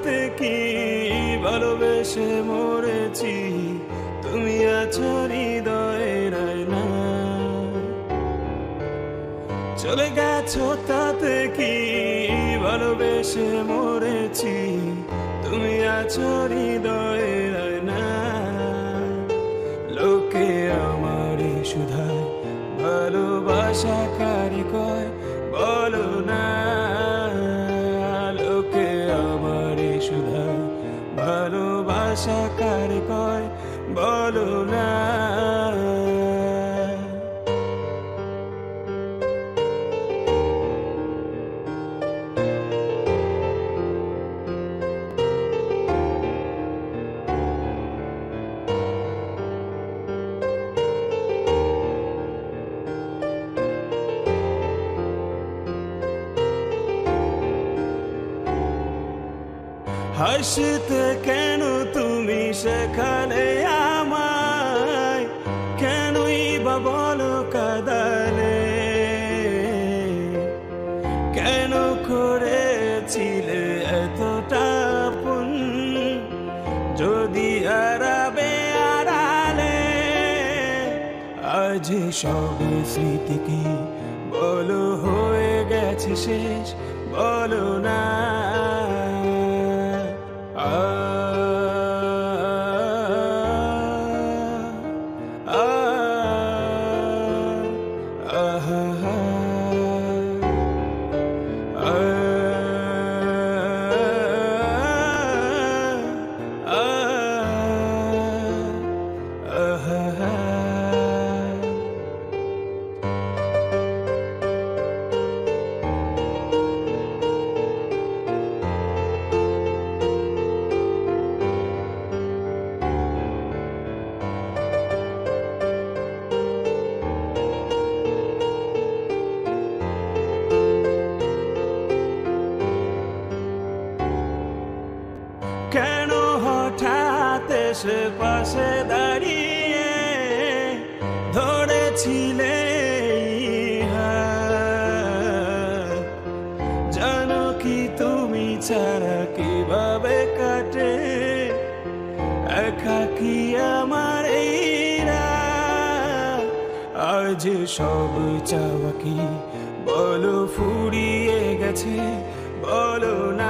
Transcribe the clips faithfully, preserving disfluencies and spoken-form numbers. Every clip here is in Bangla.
তাতে কি ভালোবেসে মরেছি তুমি আছো হৃদয়ের আয়না চলে গেছো তাতে কি ভালোবেসে মরেছি তুমি আছো হৃদয়ের আয়না লোকে আমারে শুধায় ভালোবাসা কারে কয় বলো না লোকে আমারে শুধায় ভালোবাসা কারে কয় বলো না হাসতে কেন তুমি সেখানে আমায় কেনই বা বলো কাঁদালে কেন করেছিলে এতটা আপন যদি আড়াবে আড়ালে আজ সব স্মৃতি কি বলো হয়ে গেছে শেষ বলো না কেন হঠাৎ এসে পাশে দাঁড়িয়ে ধরেছিলে জানো কি তুমি ছাড়া কিভাবে কাটে একাকী আমার এই রাত আজ সব চাওয়া কি বলো ফুরিয়ে গেছে বলো না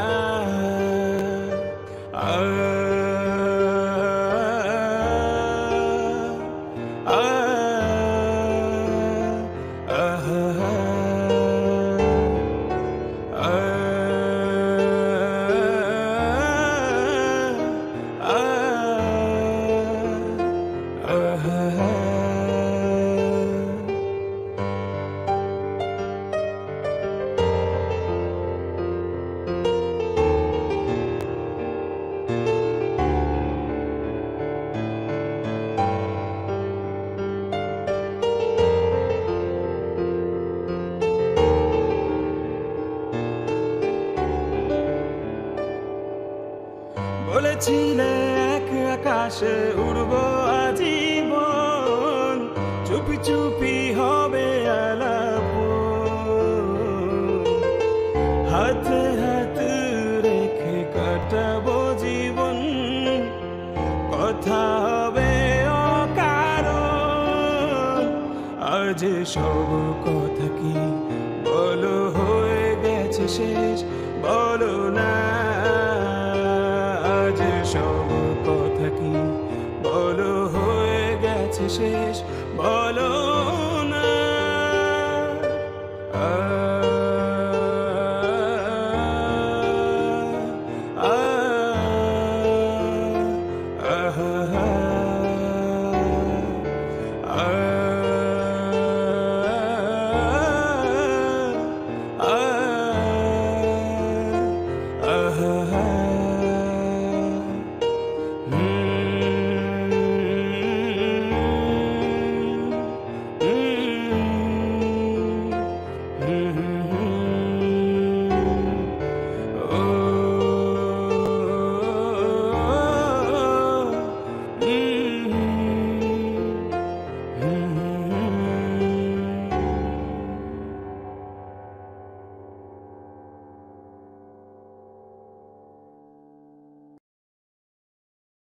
বলেছিলে এক আকাশে উড়বো আজীবন চুপি চুপি হবে আলাপ হাতে হাত রেখে কাটাবো জীবন কথা হবে অকারণ আজ সব কথা কি বলো হয়ে গেছে শেষ বলো না সব কথা কি বলো হয়ে গেছে শেষ বলো না আ